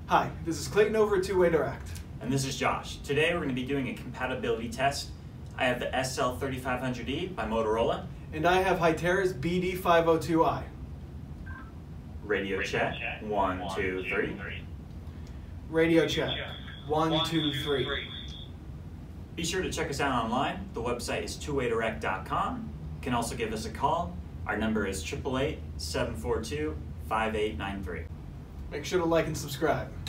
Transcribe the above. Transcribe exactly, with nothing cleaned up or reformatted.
Hi, this is Clayton over at Two-Way Direct. And this is Josh. Today we're going to be doing a compatibility test. I have the S L thirty-five hundred E by Motorola. And I have Hytera's B D five oh two i. Radio, Radio check. check. One, One two, two, three. three. Radio check. One, One two, two, three. three. Be sure to check us out online. The website is two way direct dot com. You can also give us a call. Our number is eight eight eight, seven four two, five eight nine three. Make sure to like and subscribe.